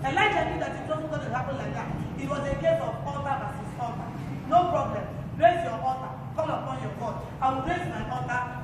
Elijah knew that it wasn't going to happen like that. It was a case of altar versus altar. No problem. Raise your altar. Call upon your God. I will raise my altar